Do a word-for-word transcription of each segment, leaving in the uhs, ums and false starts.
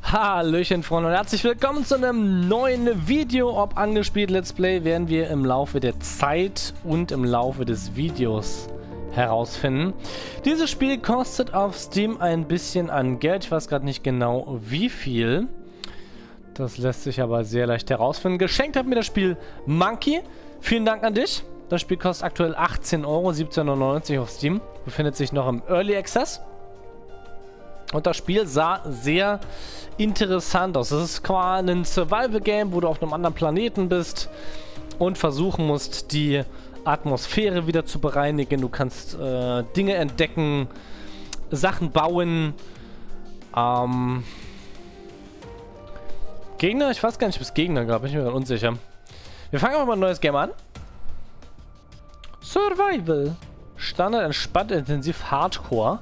Hallöchen Freunde und herzlich willkommen zu einem neuen Video. Ob angespielt Let's Play werden wir im Laufe der Zeit und im Laufe des Videos herausfinden. Dieses Spiel kostet auf Steam ein bisschen an Geld. Ich weiß gerade nicht genau wie viel. Das lässt sich aber sehr leicht herausfinden. Geschenkt hat mir das Spiel Monkey. Vielen Dank an dich. Das Spiel kostet aktuell achtzehn Euro, siebzehn neunundneunzig auf Steam. Befindet sich noch im Early Access. Und das Spiel sah sehr interessant aus. Es ist quasi ein Survival-Game, wo du auf einem anderen Planeten bist und versuchen musst, die Atmosphäre wieder zu bereinigen. Du kannst äh, Dinge entdecken, Sachen bauen. Ähm, Gegner? Ich weiß gar nicht, ob es Gegner gab. Ich bin mir unsicher. Wir fangen aber mal ein neues Game an. Survival. Standard, entspannt, intensiv, Hardcore.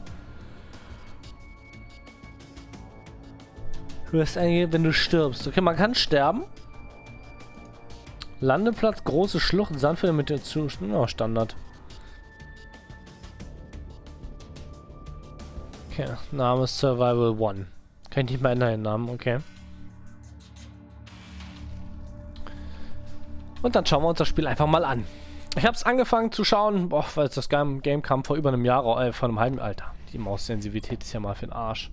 Du hast eigentlich, wenn du stirbst. Okay, man kann sterben. Landeplatz, große Schlucht, Sandfälle mit der Zustand. Oh, Standard. Okay, Name ist Survival One. Kann ich nicht mehr ändern den Namen, okay. Und dann schauen wir uns das Spiel einfach mal an. Ich habe es angefangen zu schauen, boah, weil das Game kam vor über einem Jahr, äh, vor einem halben Alter. Die Maussensitivität ist ja mal für den Arsch.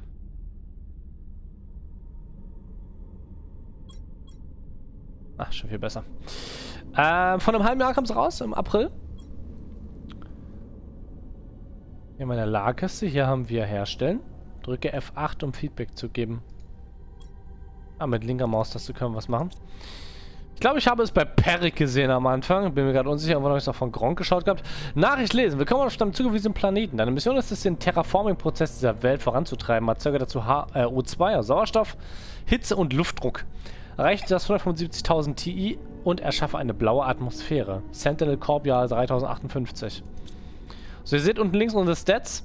Ach, schon viel besser. Äh, von einem halben Jahr kam es raus, im April. Hier meine Lagerkiste. Hier haben wir Herstellen. Drücke F acht, um Feedback zu geben. Ah, mit linker Maustaste können wir was machen. Ich glaube, ich habe es bei Perik gesehen am Anfang. Bin mir gerade unsicher, aber habe ich es auch von Gronk geschaut gehabt. Nachricht lesen. Willkommen auf einem zugewiesenen Planeten. Deine Mission ist es, den Terraforming-Prozess dieser Welt voranzutreiben. Erzeuge dazu H äh, O zwei, also Sauerstoff, Hitze und Luftdruck. Erreicht das hundertfünfundsiebzigtausend Ti und erschaffe eine blaue Atmosphäre. Sentinel Corp Jahr dreitausendachtachtundfünfzig. So, ihr seht unten links unsere Stats.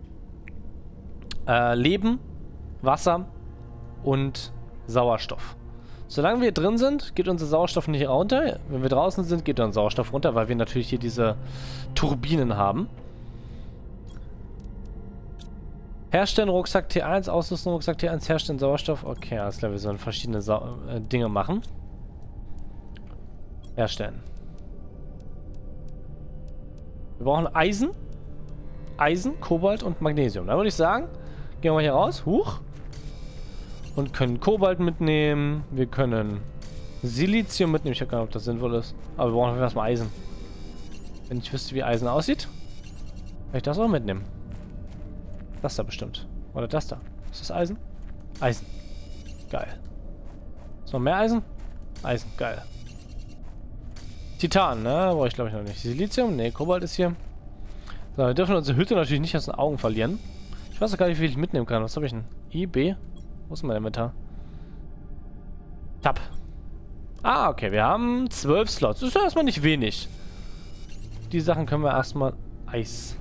Äh, Leben, Wasser und Sauerstoff. Solange wir drin sind, geht unser Sauerstoff nicht runter. Wenn wir draußen sind, geht unser Sauerstoff runter, weil wir natürlich hier diese Turbinen haben. Herstellen Rucksack T eins, Ausrüstung Rucksack T eins, herstellen Sauerstoff. Okay, alles klar, wir sollen verschiedene Sa äh, Dinge machen. Herstellen. Wir brauchen Eisen, Eisen, Kobalt und Magnesium. Da würde ich sagen, gehen wir mal hier raus. Huch. Und können Kobalt mitnehmen. Wir können Silizium mitnehmen. Ich weiß gar nicht, ob das sinnvoll ist. Aber wir brauchen erstmal Eisen. Wenn ich wüsste, wie Eisen aussieht, kann ich das auch mitnehmen. Das da bestimmt. Oder das da. Ist das Eisen? Eisen. Geil. Ist noch mehr Eisen? Eisen. Geil. Titan, ne? Brauche ich glaube ich noch nicht. Silizium? Ne, Kobalt ist hier. So, wir dürfen unsere Hütte natürlich nicht aus den Augen verlieren. Ich weiß auch gar nicht, wie viel ich mitnehmen kann. Was habe ich denn? I, B? Wo ist mein Inventar? Tab. Ah, okay. Wir haben zwölf Slots. Das ist ja erstmal nicht wenig. Die Sachen können wir erstmal... Eis.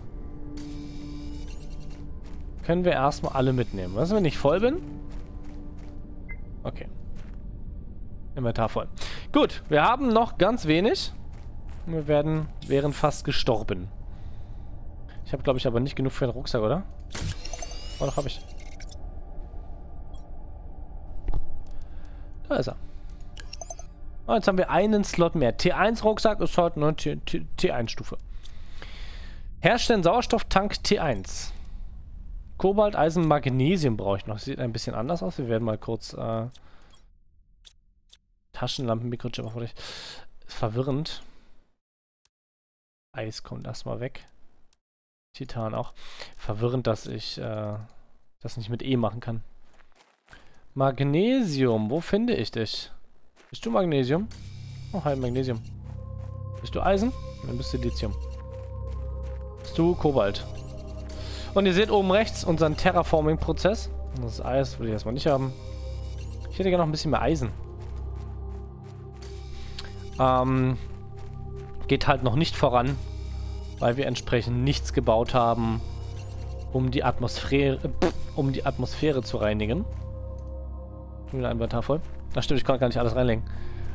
Können wir erstmal alle mitnehmen. Was, wenn ich voll bin? Okay. Inventar voll. Gut, wir haben noch ganz wenig. Wir werden, wären fast gestorben. Ich habe, glaube ich, aber nicht genug für den Rucksack, oder? Oh, doch, habe ich. Da ist er. Oh, jetzt haben wir einen Slot mehr. T eins Rucksack ist heute nur T eins Stufe. Herstellen Sauerstofftank T eins. Kobalt, Eisen, Magnesium brauche ich noch. Sieht ein bisschen anders aus. Wir werden mal kurz äh, Taschenlampen, Mikrochip auf. Ist verwirrend. Eis kommt erstmal weg. Titan auch. Verwirrend, dass ich äh, das nicht mit E machen kann. Magnesium. Wo finde ich dich? Bist du Magnesium? Oh, hi, Magnesium. Bist du Eisen? Dann bist du Lithium. Bist du Kobalt? Und ihr seht oben rechts unseren Terraforming-Prozess. Das Eis will ich erstmal nicht haben. Ich hätte gerne noch ein bisschen mehr Eisen. Ähm, geht halt noch nicht voran, weil wir entsprechend nichts gebaut haben, um die Atmosphäre, äh, um die Atmosphäre zu reinigen. Wieder ein Inventar voll. Ach stimmt, ich kann gar nicht alles reinlegen.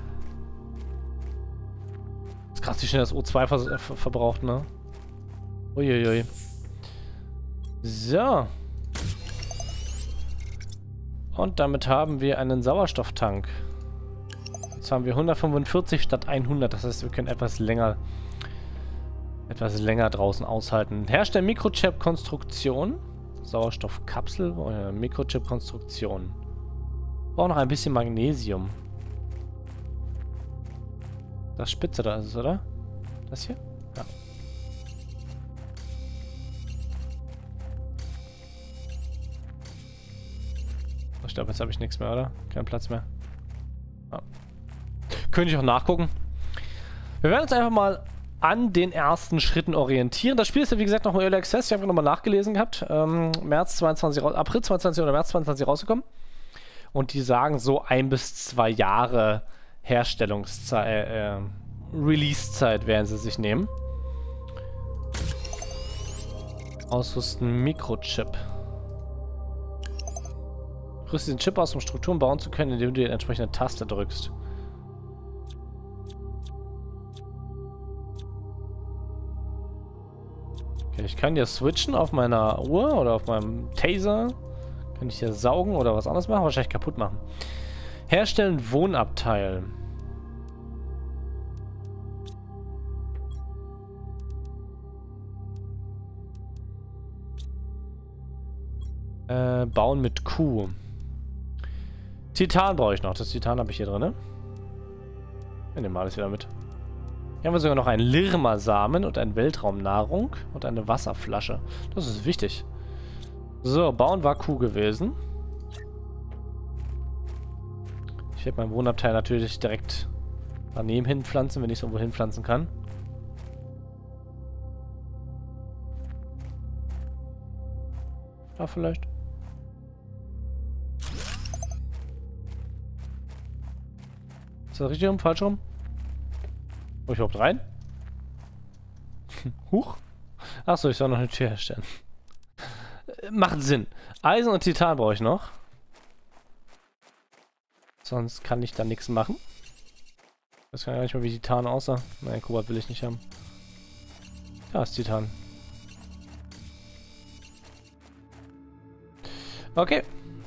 Das ist krass, wie schnell das O zwei ver ver verbraucht, ne? Uiuiui. So. Und damit haben wir einen Sauerstofftank. Jetzt haben wir hundertfünfundvierzig statt hundert. Das heißt, wir können etwas länger etwas länger draußen aushalten. Herstellen Mikrochip-Konstruktion. Sauerstoffkapsel. Oder Mikrochip-Konstruktion. Brauchen noch ein bisschen Magnesium. Das Spitze da ist es, oder? Das hier? Ja. Ich glaube, jetzt habe ich nichts mehr, oder? Kein Platz mehr. Ja. Könnte ich auch nachgucken. Wir werden uns einfach mal an den ersten Schritten orientieren. Das Spiel ist ja wie gesagt noch im Early Access. Ich habe nochmal nachgelesen gehabt. Ähm, März zweiundzwanzig, April zweiundzwanzig oder März zweiundzwanzig rausgekommen. Und die sagen so ein bis zwei Jahre Herstellungszeit, äh, äh, Release-Zeit werden sie sich nehmen. Ausrüsten Mikrochip. Rüste den Chip aus, um Strukturen bauen zu können, indem du die entsprechende Taste drückst. Okay, ich kann hier switchen auf meiner Uhr oder auf meinem Taser. Kann ich hier saugen oder was anderes machen? Wahrscheinlich kaputt machen. Herstellen Wohnabteil. Äh, bauen mit Q. Titan brauche ich noch. Das Titan habe ich hier drin, ne? Wir nehmen alles wieder mit. Hier haben wir sogar noch einen Lirma-Samen und eine Weltraumnahrung und eine Wasserflasche. Das ist wichtig. So, bauen war Q gewesen. Ich werde mein Wohnabteil natürlich direkt daneben hinpflanzen, wenn ich es irgendwo hinpflanzen kann. Da vielleicht. Ist das richtig rum? Falsch rum? Wo ich überhaupt rein? Huch. Achso, ich soll noch eine Tür herstellen. Macht Sinn. Eisen und Titan brauche ich noch. Sonst kann ich da nichts machen. Das kann ja nicht mal wie Titan aussah. Nein, Kobalt will ich nicht haben. Da ist Titan. Okay.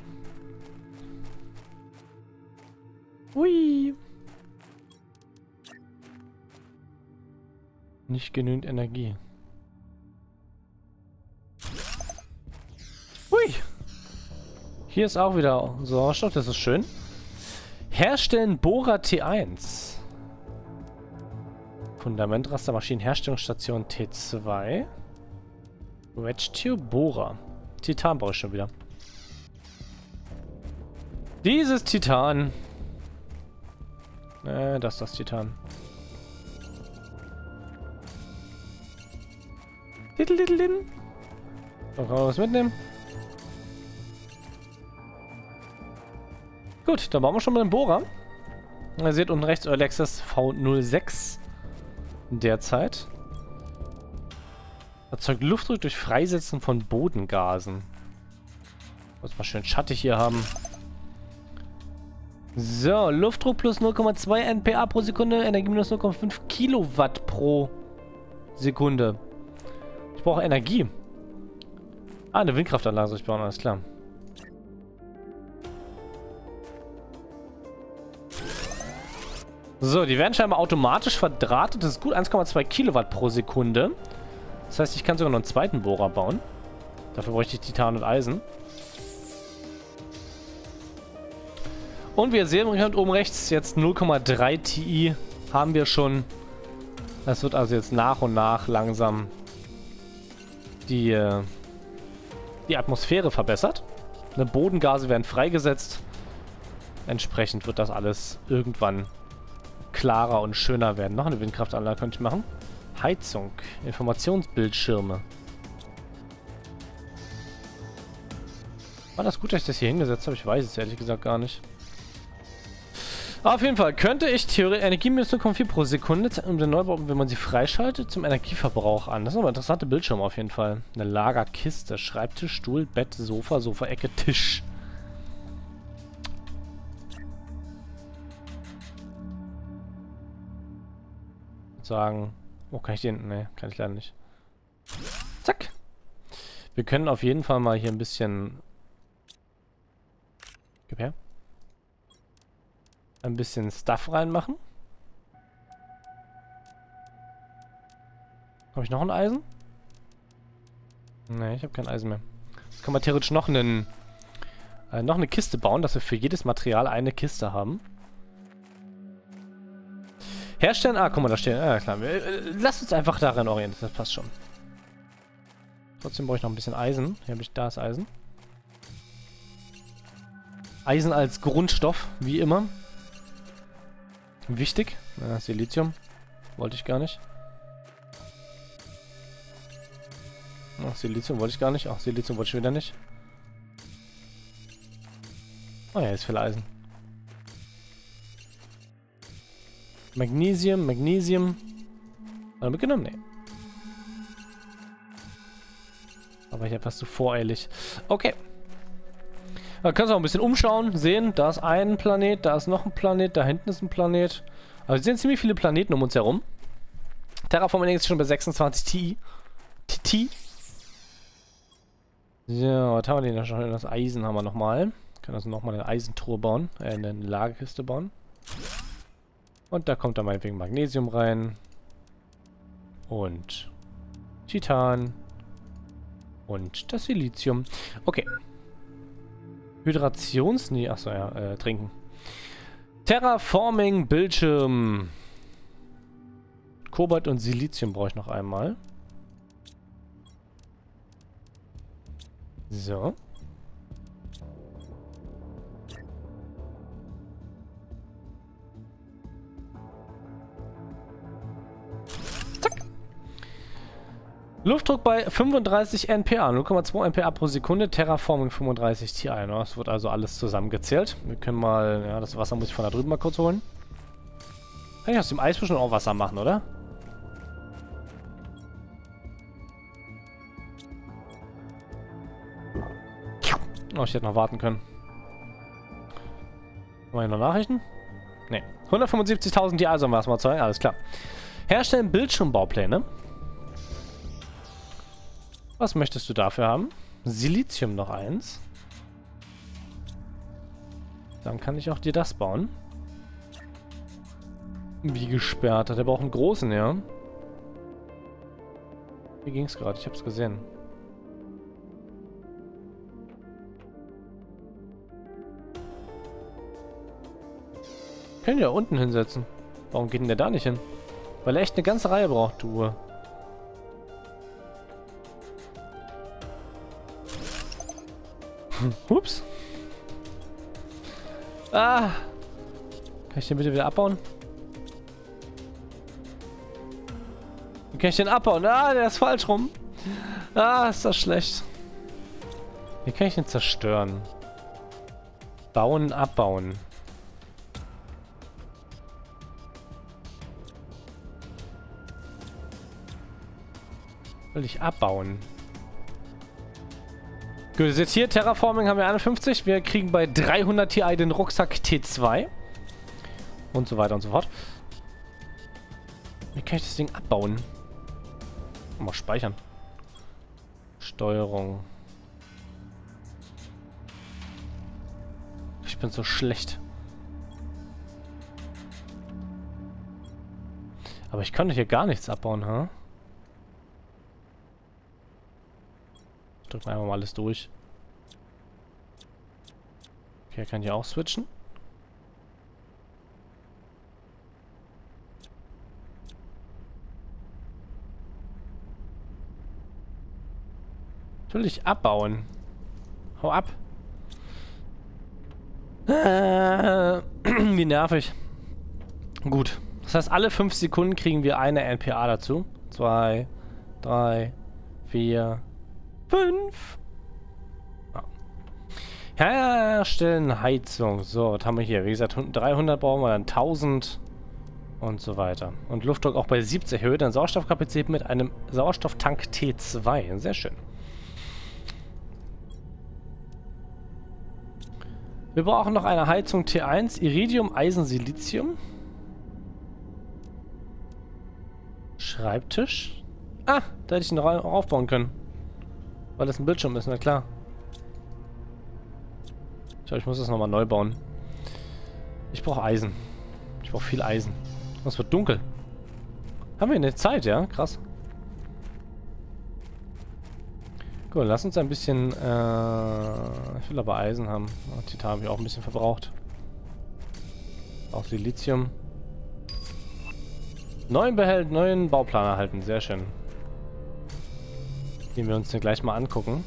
Hui. Nicht genügend Energie. Hui. Hier ist auch wieder Sauerstoff, das ist schön. Herstellen Bohrer T eins. Fundamentraster Maschinenherstellungsstation T zwei. Wedge Bohrer. Titan brauche ich schon wieder. Dieses Titan. Äh, das ist das Titan. Diddle-diddle-din. So, kann man was mitnehmen? Gut, dann bauen wir schon mal den Bohrer. Ihr seht unten rechts Early Access V null sechs derzeit. Erzeugt Luftdruck durch Freisetzen von Bodengasen. Muss mal schön schattig hier haben. So, Luftdruck plus null Komma zwei N P A pro Sekunde, Energie minus null Komma fünf Kilowatt pro Sekunde. Ich brauche Energie. Ah, eine Windkraftanlage soll ich bauen, alles klar. So, die werden scheinbar automatisch verdrahtet. Das ist gut eins Komma zwei Kilowatt pro Sekunde. Das heißt, ich kann sogar noch einen zweiten Bohrer bauen. Dafür bräuchte ich Titan und Eisen. Und wir sehen oben rechts jetzt null Komma drei T I haben wir schon. Das wird also jetzt nach und nach langsam die, die Atmosphäre verbessert. Ne, Bodengase werden freigesetzt. Entsprechend wird das alles irgendwann klarer und schöner werden. Noch eine Windkraftanlage könnte ich machen. Heizung. Informationsbildschirme. War das gut, dass ich das hier hingesetzt habe? Ich weiß es ehrlich gesagt gar nicht. Auf jeden Fall könnte ich theoretisch Energie minus null Komma vier pro Sekunde um den Neubau, wenn man sie freischaltet, zum Energieverbrauch an. Das sind aber interessante Bildschirme auf jeden Fall. Eine Lagerkiste, Schreibtisch, Stuhl, Bett, Sofa, Sofa-Ecke, Tisch. Sagen. Oh, kann ich den? Ne, kann ich leider nicht. Zack. Wir können auf jeden Fall mal hier ein bisschen Gib her. Ein bisschen Stuff reinmachen. Habe ich noch ein Eisen? Ne, ich habe kein Eisen mehr. Jetzt kann man theoretisch noch einen, äh, noch eine Kiste bauen, dass wir für jedes Material eine Kiste haben. Herstellen? Ah, guck mal, da stehen. Ja, klar. Wir, äh, lasst uns einfach daran orientieren. Das passt schon. Trotzdem brauche ich noch ein bisschen Eisen. Hier habe ich, da ist Eisen. Eisen als Grundstoff, wie immer. Wichtig. Ja, Silizium. Wollte ich gar nicht. Ach, Silizium wollte ich gar nicht. Ach, Silizium wollte ich wieder nicht. Oh ja, ist viel Eisen. Magnesium, Magnesium. Hat er mitgenommen? Nee. Aber ich etwas zu voreilig. Okay. Da kannst du auch ein bisschen umschauen, sehen, da ist ein Planet, da ist noch ein Planet, da hinten ist ein Planet. Also wir sehen ziemlich viele Planeten um uns herum. Terraforming ist schon bei sechsundzwanzig T. T. So, was haben wir denn da schon? Das Eisen haben wir nochmal. Kann also nochmal eine Eisentruhe bauen, äh, eine Lagerkiste bauen. Und da kommt dann meinetwegen Magnesium rein. Und Titan. Und das Silizium. Okay. Hydrations... Nee, achso, ja, äh, trinken. Terraforming Bildschirm. Kobalt und Silizium brauche ich noch einmal. So. Luftdruck bei fünfunddreißig N P A, null Komma zwei N P A pro Sekunde, Terraforming fünfunddreißig Ti. Ne? Das wird also alles zusammengezählt. Wir können mal, ja, das Wasser muss ich von da drüben mal kurz holen. Kann ich aus dem Eis bestimmt auch Wasser machen, oder? Oh, ich hätte noch warten können. Haben wir hier noch Nachrichten? Ne. hundertfünfundsiebzigtausend Ti sollen wir erstmal zeigen, alles klar. Herstellen Bildschirmbaupläne. Was möchtest du dafür haben? Silizium noch eins. Dann kann ich auch dir das bauen. Wie gesperrt. Der braucht einen großen, ja. Wie ging es gerade? Ich hab's gesehen. Können wir ja unten hinsetzen. Warum geht denn der da nicht hin? Weil er echt eine ganze Reihe braucht, du Uhr. Ups. Ah. Kann ich den bitte wieder abbauen? Wie kann ich den abbauen? Ah, der ist falsch rum. Ah, ist das schlecht. Wie kann ich den zerstören? Bauen, abbauen. Will ich abbauen? Gut, das ist jetzt hier Terraforming haben wir einundfünfzig. Wir kriegen bei dreihundert Ti den Rucksack T zwei. Und so weiter und so fort. Wie kann ich das Ding abbauen? Mal speichern. Steuerung. Ich bin so schlecht. Aber ich kann doch hier gar nichts abbauen, ha? Huh? Drücken wir einfach mal alles durch. Okay, kann ich auch switchen. Natürlich abbauen. Hau ab. Äh, wie nervig. Gut. Das heißt, alle fünf Sekunden kriegen wir eine N P A dazu. Zwei, drei, vier, fünf. Ja. Herstellen Heizung. So, was haben wir hier? Wie gesagt, dreihundert brauchen wir, dann tausend und so weiter. Und Luftdruck auch bei siebzig erhöht, dann Sauerstoffkapazität mit einem Sauerstofftank T zwei. Sehr schön. Wir brauchen noch eine Heizung T eins, Iridium, Eisen, Silizium. Schreibtisch. Ah, da hätte ich ihn noch aufbauen können. Weil das ein Bildschirm ist, na klar. Ich glaube, ich muss das nochmal neu bauen. Ich brauche Eisen. Ich brauche viel Eisen. Es wird dunkel. Haben wir eine Zeit, ja? Krass. Gut, lass uns ein bisschen... Äh, ich will aber Eisen haben. Oh, Titan habe ich auch ein bisschen verbraucht. Auch Silizium. Neuen Behält, neuen Bauplan erhalten. Sehr schön. Den wir uns den gleich mal angucken.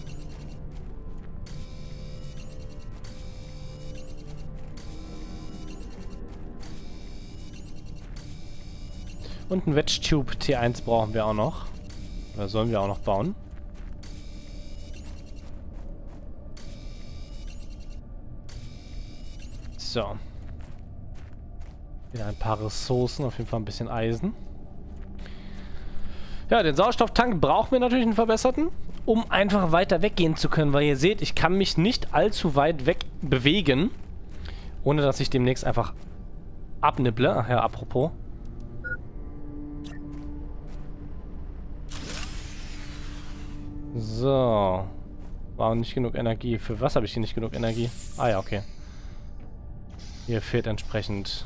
Und ein Wedge Tube T eins brauchen wir auch noch. Oder sollen wir auch noch bauen. So. Wieder ein paar Ressourcen, auf jeden Fall ein bisschen Eisen. Ja, den Sauerstofftank brauchen wir natürlich einen verbesserten, um einfach weiter weggehen zu können, weil ihr seht, ich kann mich nicht allzu weit weg bewegen, ohne dass ich demnächst einfach abnibble. Ach ja, apropos. So. War nicht genug Energie. Für was habe ich hier nicht genug Energie? Ah ja, okay. Hier fehlt entsprechend...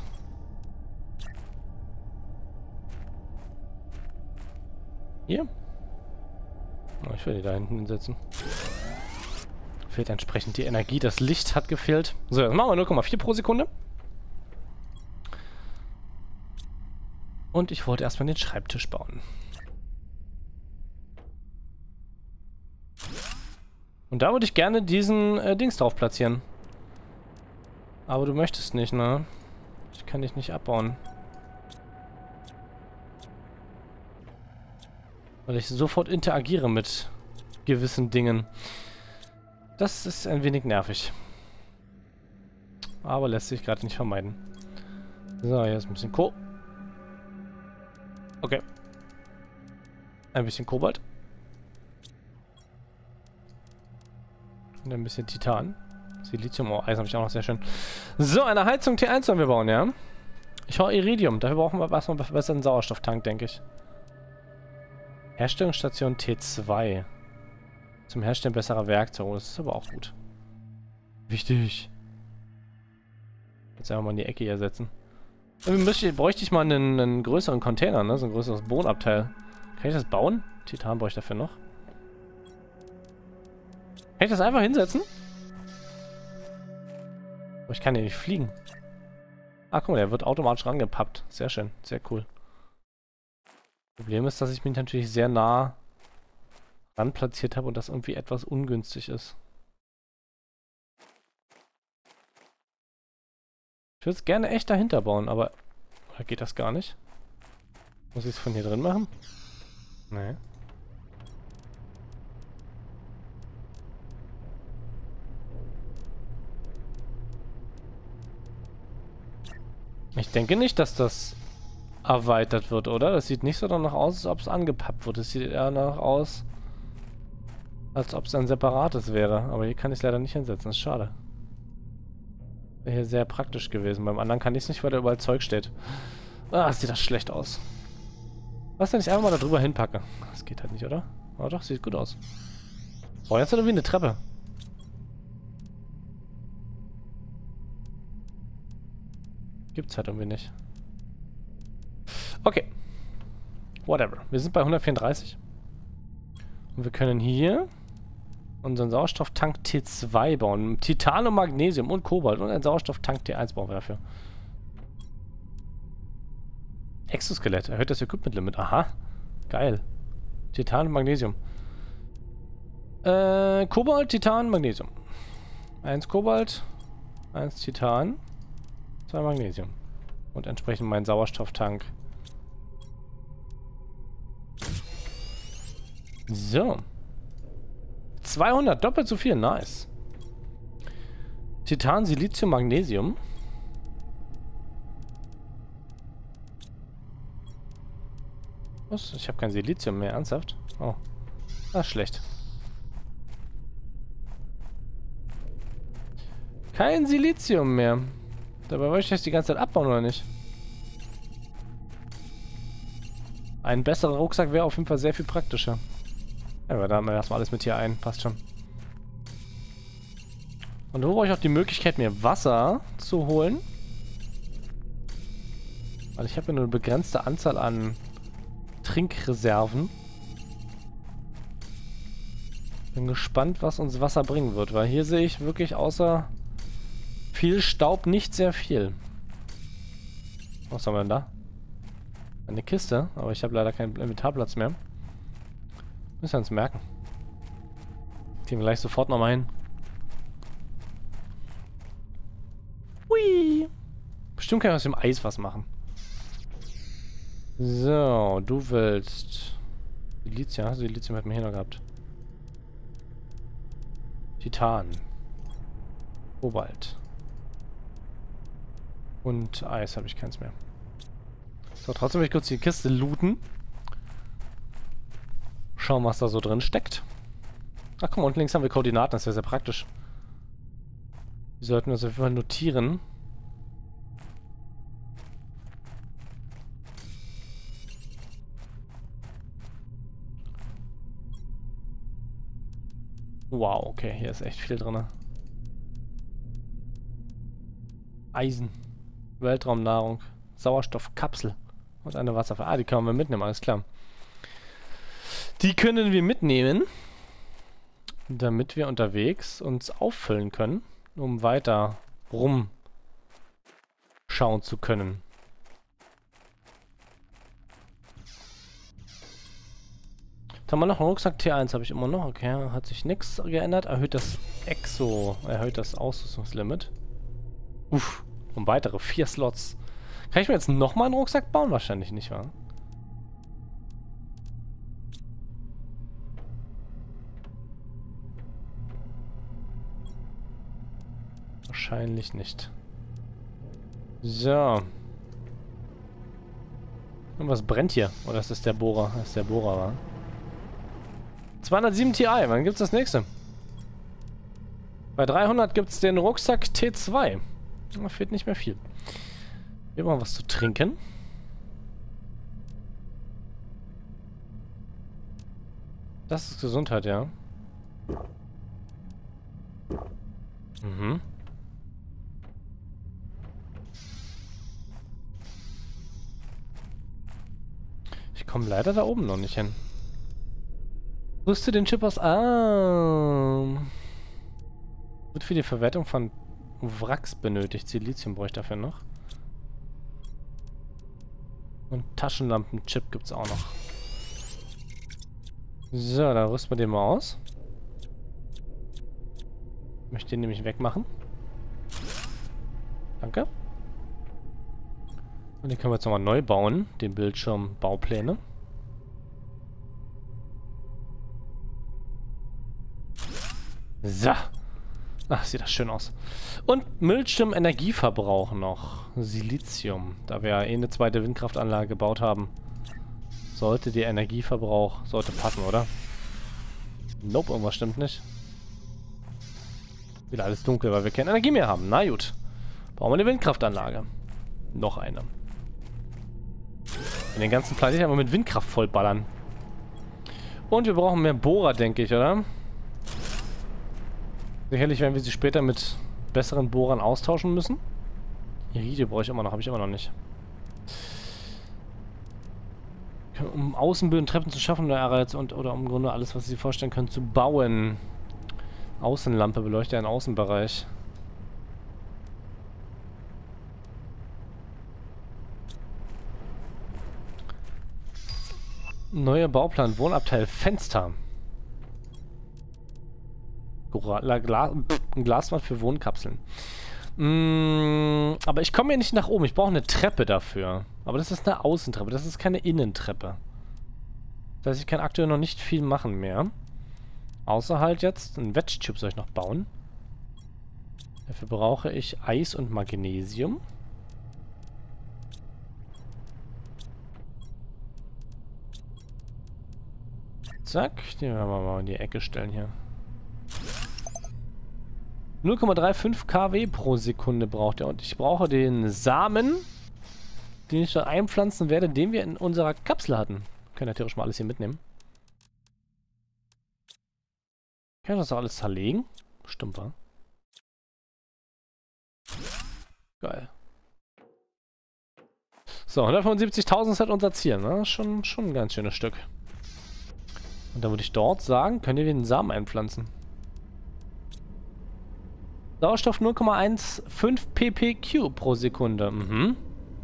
Hier? Oh, ich will die da hinten hinsetzen. Fehlt entsprechend die Energie. Das Licht hat gefehlt. So, jetzt machen wir null Komma vier pro Sekunde. Und ich wollte erstmal den Schreibtisch bauen. Und da würde ich gerne diesen äh, Dings drauf platzieren. Aber du möchtest nicht, ne? Ich kann dich nicht abbauen. Weil ich sofort interagiere mit gewissen Dingen. Das ist ein wenig nervig. Aber lässt sich gerade nicht vermeiden. So, hier ist ein bisschen Ko... Okay. Ein bisschen Kobalt. Und ein bisschen Titan. Silizium, oh, Eisen habe ich auch noch, sehr schön. So, eine Heizung T eins sollen wir bauen, ja? Ich hau Iridium. Dafür brauchen wir erstmal einen verbesserten Sauerstofftank, denke ich. Herstellungsstation T zwei. Zum Herstellen besserer Werkzeuge. Oh, das ist aber auch gut. Wichtig. Jetzt einfach mal in die Ecke hier setzen. Irgendwie bräuchte ich mal einen, einen größeren Container, ne? So ein größeres Bodenabteil. Kann ich das bauen? Titan brauche ich dafür noch. Kann ich das einfach hinsetzen? Aber ich kann hier nicht fliegen. Ah, guck mal, der wird automatisch rangepappt. Sehr schön, sehr cool. Problem ist, dass ich mich natürlich sehr nah ran platziert habe und das irgendwie etwas ungünstig ist. Ich würde es gerne echt dahinter bauen, aber oder geht das gar nicht? Muss ich es von hier drin machen? Nee. Ich denke nicht, dass das erweitert wird, oder? Das sieht nicht so danach aus, als ob es angepappt wird. Es sieht eher danach aus, als ob es ein separates wäre. Aber hier kann ich es leider nicht hinsetzen. Das ist schade. Wäre hier sehr praktisch gewesen. Beim anderen kann ich es nicht, weil da überall Zeug steht. Ah, sieht das schlecht aus. Was, wenn ich einfach mal da drüber hinpacke? Das geht halt nicht, oder? Aber doch, sieht gut aus. Boah, jetzt hat er wie eine Treppe. Gibt's halt irgendwie nicht. Okay. Whatever. Wir sind bei hundertvierunddreißig. Und wir können hier unseren Sauerstofftank T zwei bauen. Titan und Magnesium und Kobalt und einen Sauerstofftank T eins brauchen wir dafür. Exoskelett. Erhöht das Equipment-Limit. Aha. Geil. Titan und Magnesium. Äh, Kobalt, Titan, Magnesium. Eins Kobalt, eins Titan, zwei Magnesium. Und entsprechend mein Sauerstofftank. So. zweihundert, doppelt so viel, nice. Titan, Silizium, Magnesium. Was? Ich habe kein Silizium mehr, ernsthaft? Oh. Das ist schlecht. Kein Silizium mehr. Dabei wollte ich das die ganze Zeit abbauen, oder nicht? Ein besserer Rucksack wäre auf jeden Fall sehr viel praktischer. Ja, aber da haben wir erstmal alles mit hier ein. Passt schon. Und wo brauche ich auch die Möglichkeit, mir Wasser zu holen? Weil ich habe ja nur eine begrenzte Anzahl an Trinkreserven. Bin gespannt, was uns Wasser bringen wird, weil hier sehe ich wirklich außer viel Staub nicht sehr viel. Was haben wir denn da? Eine Kiste, aber ich habe leider keinen Inventarplatz mehr. Müssen wir uns merken. Gehen wir gleich sofort nochmal hin. Hui! Bestimmt kann ich aus dem Eis was machen. So, du willst... Silizium, hast du Silizium hat man hier noch gehabt. Titan. Kobalt. Und Eis habe ich keins mehr. So, trotzdem will ich kurz die Kiste looten. Schauen, was da so drin steckt. Ach guck mal, unten links haben wir Koordinaten, das wäre sehr praktisch. Die sollten wir uns auf jeden Fall notieren. Wow, okay, hier ist echt viel drin. Eisen, Weltraumnahrung, Sauerstoffkapsel und eine Wasserfall. Ah, die können wir mitnehmen, alles klar. Die können wir mitnehmen, damit wir unterwegs uns auffüllen können, um weiter rumschauen zu können. Haben wir noch einen Rucksack T eins, habe ich immer noch. Okay, hat sich nichts geändert. Erhöht das Exo, erhöht das Ausrüstungslimit. Uff, um weitere vier Slots. Kann ich mir jetzt nochmal einen Rucksack bauen? Wahrscheinlich nicht, wa? Wahrscheinlich nicht. So. Irgendwas brennt hier. Oder ist das der Bohrer? Das ist der Bohrer, wa? zweihundertsieben Ti, wann gibt's das nächste? Bei dreihundert gibt's den Rucksack T zwei. Da fehlt nicht mehr viel. Wir machen was zu trinken. Das ist Gesundheit, ja. Mhm. Ich komme leider da oben noch nicht hin. Rüste den Chip aus. Ah. Wird für die Verwertung von Wracks benötigt. Silizium brauche ich dafür noch. Und Taschenlampenchip gibt es auch noch. So, dann rüsten wir den mal aus. Ich möchte den nämlich wegmachen. Danke. Und den können wir jetzt nochmal neu bauen. Den Bildschirm Baupläne. So. Ach, sieht das schön aus. Und Bildschirm-Energieverbrauch noch. Silizium. Da wir ja eh eine zweite Windkraftanlage gebaut haben, sollte der Energieverbrauch, sollte passen, oder? Nope, irgendwas stimmt nicht. Wieder alles dunkel, weil wir keine Energie mehr haben. Na gut. Bauen wir eine Windkraftanlage. Noch eine. Und den ganzen Planeten einfach mit Windkraft vollballern. Und wir brauchen mehr Bohrer, denke ich, oder? Sicherlich werden wir sie später mit besseren Bohrern austauschen müssen. Iridium brauche ich immer noch, habe ich immer noch nicht. Um Außenböden, Treppen zu schaffen oder, und, oder um im Grunde alles, was Sie sich vorstellen können, zu bauen. Außenlampe beleuchtet einen Außenbereich. Neuer Bauplan, Wohnabteil, Fenster. Ein Glaswand für Wohnkapseln. Mm, aber ich komme hier nicht nach oben. Ich brauche eine Treppe dafür. Aber das ist eine Außentreppe. Das ist keine Innentreppe. Das heißt, ich kann aktuell noch nicht viel machen mehr. Außer halt jetzt einen Wedge-Tube soll ich noch bauen. Dafür brauche ich Eis und Magnesium. Zack. Den werden wir mal in die Ecke stellen hier. null Komma fünfunddreißig Kilowatt pro Sekunde braucht er. Und ich brauche den Samen, den ich dort einpflanzen werde, den wir in unserer Kapsel hatten. Wir können natürlich mal alles hier mitnehmen. Kann ich das auch alles zerlegen? Stimmt, wa? Geil. So, hundertfünfundsiebzigtausend ist halt unser Ziel, ne? Schon, schon ein ganz schönes Stück. Und dann würde ich dort sagen, könnt ihr den Samen einpflanzen. Sauerstoff null Komma fünfzehn ppq pro Sekunde. Mhm.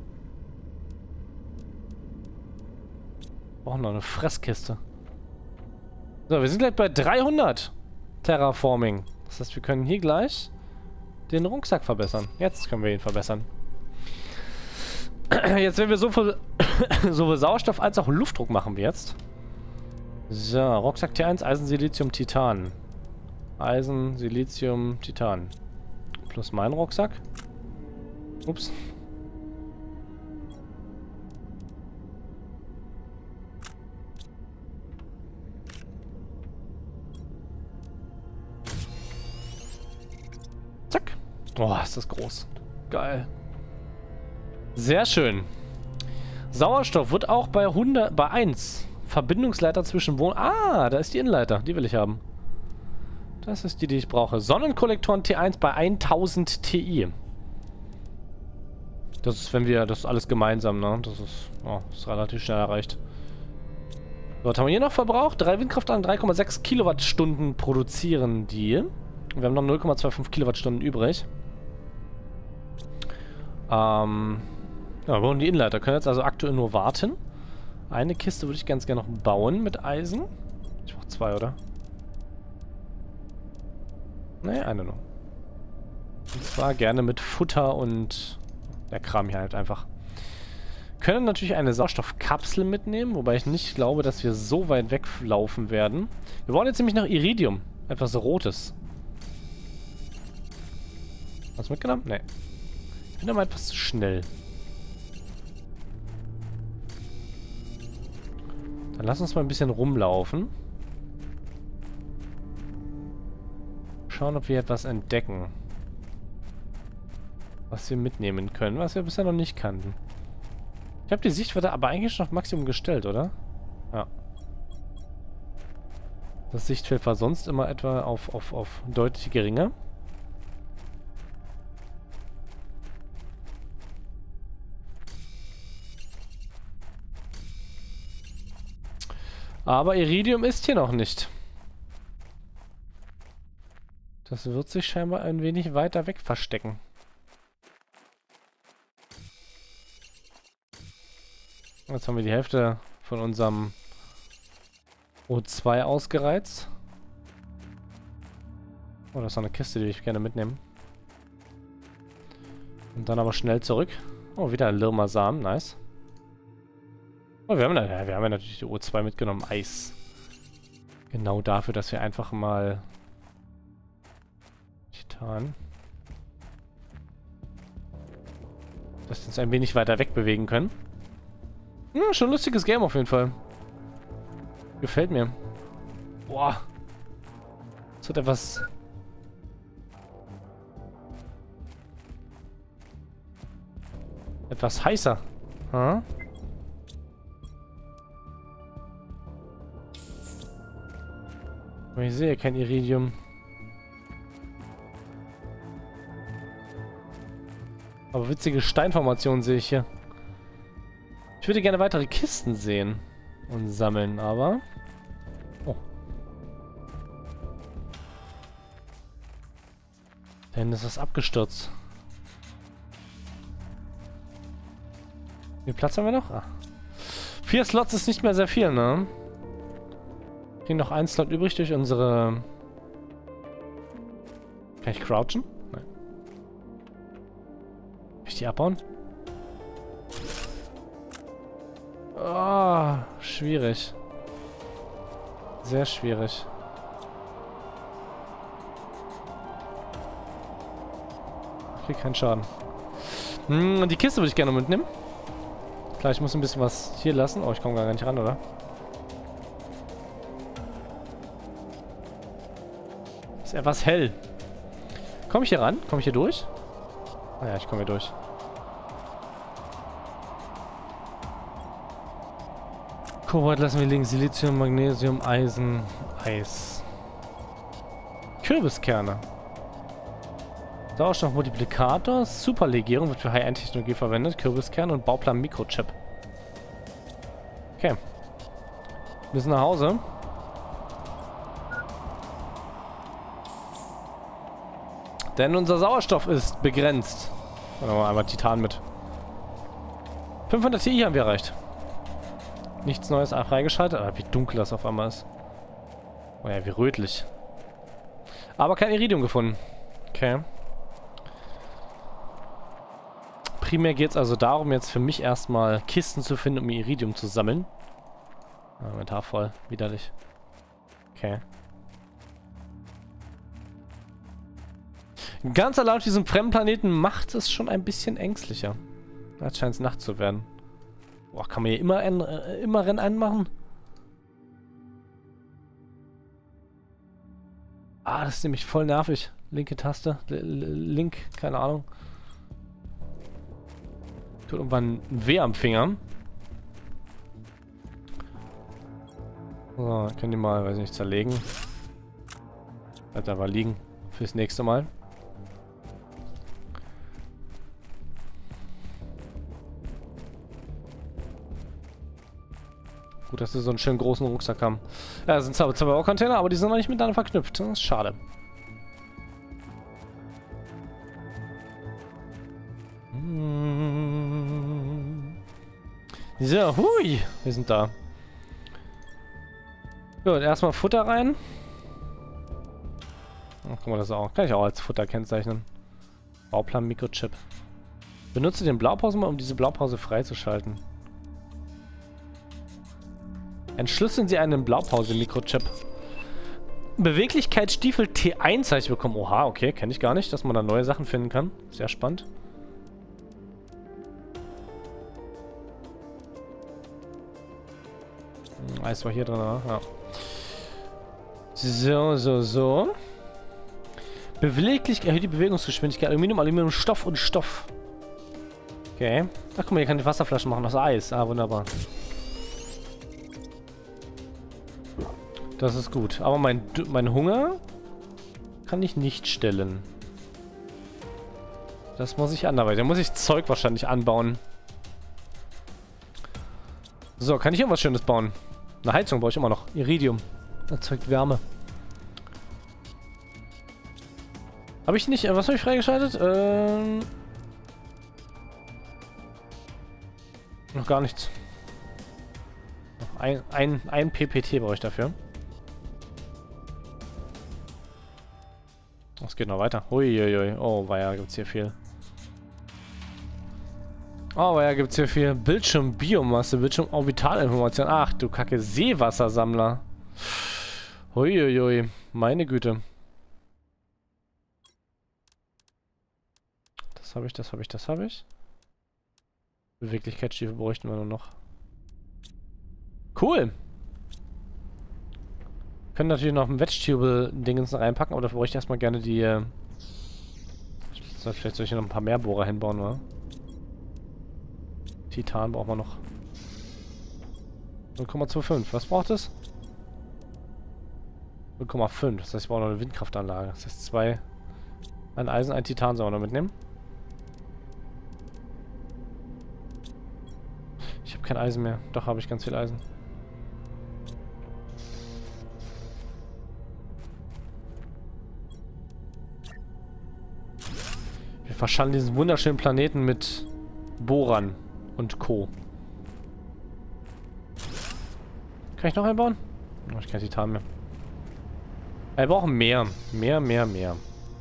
Brauchen noch eine Fresskiste. So, wir sind gleich bei dreihundert Terraforming. Das heißt, wir können hier gleich den Rucksack verbessern. Jetzt können wir ihn verbessern. Jetzt, wenn wir so viel, sowohl Sauerstoff als auch Luftdruck machen wir jetzt. So, Rucksack T eins, Eisen, Silizium, Titan. Eisen, Silizium, Titan. Plus mein Rucksack. Ups. Zack. Oh, ist das groß. Geil. Sehr schön. Sauerstoff wird auch bei hundert, bei eins. Verbindungsleiter zwischen Wohn... Ah, da ist die Innenleiter. Die will ich haben. Das ist die, die ich brauche. Sonnenkollektoren T eins bei tausend Ti. Das ist, wenn wir... Das ist alles gemeinsam, ne? Das ist... Oh, ist relativ schnell erreicht. So, was haben wir hier noch verbraucht? Drei Windkraftanlagen, drei Komma sechs Kilowattstunden produzieren die. Und wir haben noch null Komma fünfundzwanzig Kilowattstunden übrig. Ähm... Ja, wir brauchen die Innenleiter. Können jetzt also aktuell nur warten. Eine Kiste würde ich ganz gerne noch bauen mit Eisen. Ich brauche zwei, oder? Ne, eine nur. Und zwar gerne mit Futter und der Kram hier halt einfach. Können natürlich eine Sauerstoffkapsel mitnehmen, wobei ich nicht glaube, dass wir so weit weglaufen werden. Wir brauchen jetzt nämlich noch Iridium. Etwas Rotes. Hast du mitgenommen? Ne. Ich bin aber etwas zu schnell. Dann lass uns mal ein bisschen rumlaufen. Schauen, ob wir etwas entdecken. Was wir mitnehmen können, was wir bisher noch nicht kannten. Ich habe die Sichtweite aber eigentlich schon auf Maximum gestellt, oder? Ja. Das Sichtfeld war sonst immer etwa auf, auf, auf deutlich geringer. Aber Iridium ist hier noch nicht. Das wird sich scheinbar ein wenig weiter weg verstecken. Jetzt haben wir die Hälfte von unserem O zwei ausgereizt. Oh, das ist noch eine Kiste, die ich gerne mitnehmen. Und dann aber schnell zurück. Oh, wieder ein Lirma-Samen, nice. Oh, wir haben, ja, wir haben ja natürlich die O zwei mitgenommen. Eis. Genau dafür, dass wir einfach mal... Titan. Dass wir uns ein wenig weiter wegbewegen können. Hm, schon ein lustiges Game auf jeden Fall. Gefällt mir. Boah. Es wird etwas... etwas heißer. Hm? Ich sehe kein Iridium. Aber witzige Steinformationen sehe ich hier. Ich würde gerne weitere Kisten sehen und sammeln, aber... Oh. Da hinten ist was abgestürzt. Wie viel Platz haben wir noch? Ah. Vier Slots ist nicht mehr sehr viel, ne? Noch ein Slot übrig durch unsere... Kann ich crouchen? Nein. Kann ich die abbauen? Oh, schwierig. Sehr schwierig. Ich krieg keinen Schaden. Hm, die Kiste würde ich gerne mitnehmen. Klar, ich muss ein bisschen was hier lassen. Oh, ich komme gar nicht ran, oder? Ist etwas hell. Komme ich hier ran? Komme ich hier durch? Ah ja, ich komme hier durch. Kobalt lassen wir liegen. Silizium, Magnesium, Eisen, Eis. Kürbiskerne. Sauerstoffmultiplikator, Superlegierung wird für High-End-Technologie verwendet, Kürbiskern und Bauplan Mikrochip. Okay. Wir müssen nach Hause. Denn unser Sauerstoff ist begrenzt. Dann haben wir einmal Titan mit. fünfhundert T I haben wir erreicht. Nichts Neues freigeschaltet. Aber wie dunkel das auf einmal ist. Oh ja, wie rötlich. Aber kein Iridium gefunden. Okay. Primär geht es also darum, jetzt für mich erstmal Kisten zu finden, um Iridium zu sammeln. Ah, Inventar voll. Widerlich. Okay. Ganz allein auf diesem fremden Planeten macht es schon ein bisschen ängstlicher. Jetzt scheint es Nacht zu werden. Boah, kann man hier immer, ein, äh, immer Rennen einmachen? Ah, das ist nämlich voll nervig. Linke Taste. L Link, keine Ahnung. Tut irgendwann weh am Finger. So, können die mal, weiß nicht, zerlegen. Bleibt aber liegen. Fürs nächste Mal. Gut, dass wir so einen schönen großen Rucksack haben. Ja, das sind zwar zwei Container, aber die sind noch nicht miteinander verknüpft. Das ist schade. So, hui. Wir sind da. Gut, erstmal Futter rein. Ach, guck mal, das auch. Kann ich auch als Futter kennzeichnen. Bauplan Mikrochip. Benutze den Blaupause mal, um diese Blaupause freizuschalten. Entschlüsseln Sie einen Blaupause-Mikrochip. Beweglichkeitsstiefel T eins habe ich bekommen. Oha, okay, kenne ich gar nicht, dass man da neue Sachen finden kann. Sehr spannend. Hm, Eis war hier drin, ja. So, so, so. Beweglichkeit, erhöht die Bewegungsgeschwindigkeit. Aluminium, Aluminium, Stoff und Stoff. Okay. Ach, guck mal, hier kann ich Wasserflaschen machen aus Eis. Ah, wunderbar. Das ist gut. Aber mein, mein Hunger kann ich nicht stillen. Das muss ich anderweitig. Da muss ich Zeug wahrscheinlich anbauen. So, kann ich irgendwas Schönes bauen? Eine Heizung brauche ich immer noch. Iridium. Erzeugt Wärme. Habe ich nicht... Was habe ich freigeschaltet? Ähm... Noch gar nichts. Noch ein, ein, ein P P T brauche ich dafür. Es geht noch weiter. Uiuiui. Oh, weia, gibt's hier viel. Oh, weia, gibt's hier viel. Bildschirm Biomasse, Bildschirm Orbitalinformation. Ach, du kacke Seewassersammler. Uiuiui. Meine Güte. Das habe ich, das habe ich, das habe ich. Beweglichkeitsstiefel bräuchten wir nur noch. Cool. Können natürlich noch ein Vegetable-Dingens reinpacken, aber dafür bräuchte ich erstmal gerne die... Äh vielleicht soll ich hier noch ein paar mehr Bohrer hinbauen, oder? Titan brauchen wir noch. null Komma fünfundzwanzig. Was braucht es? null Komma fünf. Das heißt, ich brauche noch eine Windkraftanlage. Das heißt, zwei... Ein Eisen, ein Titan sollen wir noch mitnehmen. Ich habe kein Eisen mehr. Doch, habe ich ganz viel Eisen. Wir verschallen diesen wunderschönen Planeten mit Bohrern und Co. Kann ich noch einbauen? Oh, ich kein Titan mehr. Wir brauchen mehr. Mehr, mehr, mehr.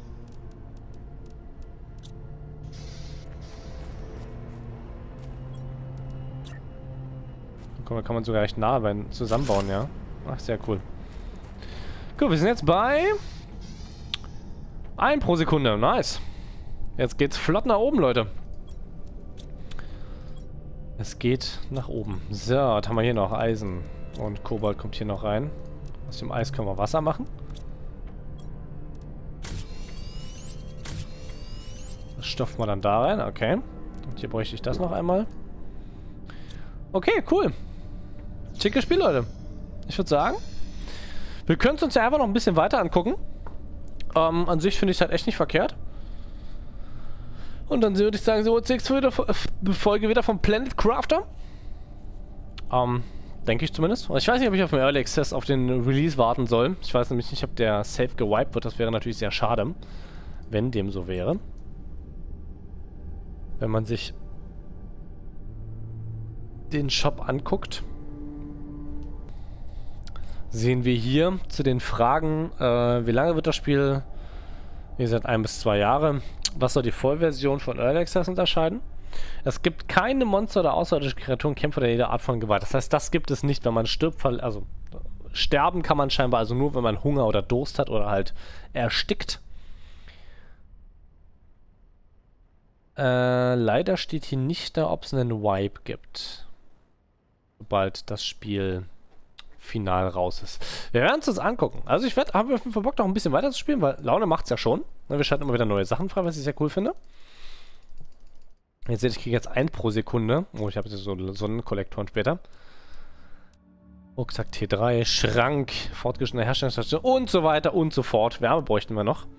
Guck mal, kann man sogar recht nah bei zusammenbauen, ja. Ach, sehr cool. Gut, wir sind jetzt bei ein pro Sekunde. Nice. Jetzt geht's flott nach oben, Leute. Es geht nach oben. So, was haben wir hier noch? Eisen. Und Kobalt kommt hier noch rein. Aus dem Eis können wir Wasser machen. Das stopfen wir dann da rein. Okay. Und hier bräuchte ich das noch einmal. Okay, cool. Schickes Spiel, Leute. Ich würde sagen, wir können es uns ja einfach noch ein bisschen weiter angucken. Ähm, an sich finde ich es halt echt nicht verkehrt. Und dann würde ich sagen, so, die nächste Folge wieder vom Planet Crafter. Ähm, denke ich zumindest. Ich weiß nicht, ob ich auf den Early Access auf den Release warten soll. Ich weiß nämlich nicht, ob der Save gewiped wird. Das wäre natürlich sehr schade, wenn dem so wäre. Wenn man sich den Shop anguckt, sehen wir hier zu den Fragen, äh, wie lange wird das Spiel, wie gesagt, ein bis zwei Jahre. Was soll die Vollversion von Early Access unterscheiden? Es gibt keine Monster oder außerirdische Kreaturen, Kämpfer oder jede Art von Gewalt. Das heißt, das gibt es nicht, wenn man stirbt. Also sterben kann man scheinbar also nur, wenn man Hunger oder Durst hat oder halt erstickt. Äh, leider steht hier nicht da, ob es einen Wipe gibt. Sobald das Spiel final raus ist. Wir werden uns das angucken. Also ich werde, haben wir auf jeden Fall Bock, noch ein bisschen weiter zu spielen, weil Laune macht es ja schon. Wir schalten immer wieder neue Sachen frei, was ich sehr cool finde. Jetzt seht ihr, ich kriege jetzt ein pro Sekunde. Oh, ich habe jetzt so Sonnenkollektoren später. Rucksack T drei, Schrank, fortgeschrittene Herstellungsstation und so weiter und so fort. Wärme bräuchten wir noch.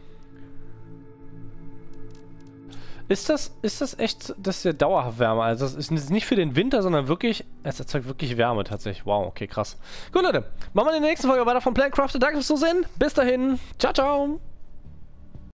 Ist das, ist das echt, das ist ja dauerhaft Wärme. Also das ist nicht für den Winter, sondern wirklich, es erzeugt wirklich Wärme tatsächlich. Wow, okay, krass. Gut, Leute, machen wir in der nächsten Folge weiter von Planet Crafter. Danke fürs Zusehen. Bis dahin. Ciao, ciao.